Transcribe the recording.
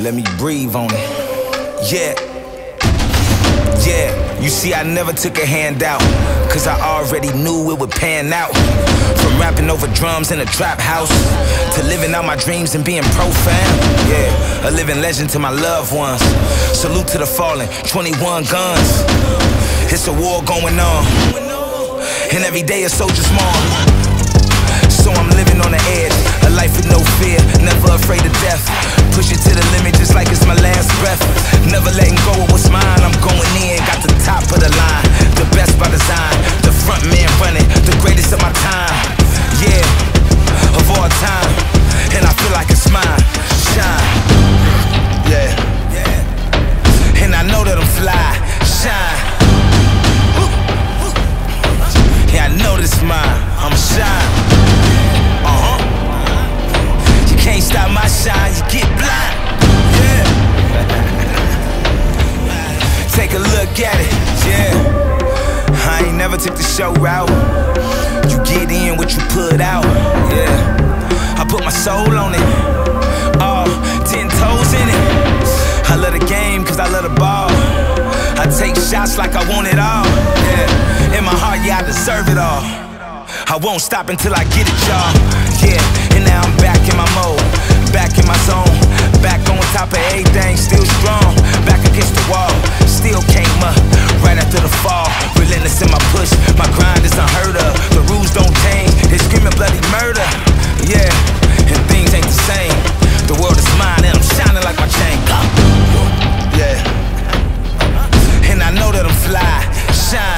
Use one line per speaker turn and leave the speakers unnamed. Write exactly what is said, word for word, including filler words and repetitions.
let me breathe on it. Yeah, yeah, you see I never took a handout, cause I already knew it would pan out. From rapping over drums in a trap house, to living out my dreams and being profound. Yeah, a living legend to my loved ones. Salute to the fallen, twenty-one guns. It's a war going on, and every day a soldier's born. So I'm living on the edge, a life with no fear, never afraid of death. Push it to the limit just like it's my last breath. Never letting go of what's mine, I'm going in. Got the top of the line, the best by design. The front man running, the greatest of my time. Yeah, of all time, and I feel like it's mine. Shine, yeah, and I know that I'm fly. Shine, yeah, I know this mine. I'm shine. Uh-huh. You can't stop my shine, you get blind. Yeah. Take a look at it, yeah. I ain't never took the show route. You get in what you put out, yeah. I put my soul on it, oh, ten toes in it. I love the game cause I love the ball. I take shots like I want it all, yeah. In my heart, yeah, I deserve it all. I won't stop until I get it, y'all. Yeah, and now I'm back in my mode, back in my zone, back on top of everything, still strong. Back against the wall, still came up right after the fall. Relentless in my push, my grind is unheard of. The rules don't change, they screaming bloody murder. Yeah, and things ain't the same. The world is mine and I'm shining like my chain. Yeah, and I know that I'm fly, shine.